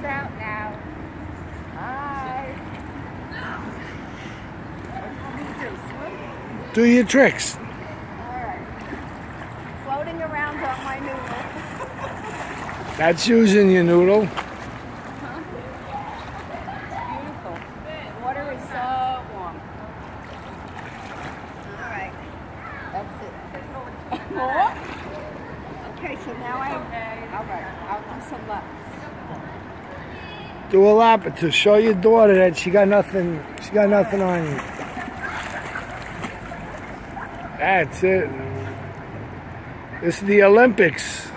Sun's out now. Hi. Do your tricks. Alright. Floating around on my noodle. That's using your noodle. Huh? Beautiful. The water is so warm. Alright. That's it. More? Okay, so now alright, I'll do some laps. Do a lap or two. Show your daughter that she got nothing on you. That's it. This is the Olympics.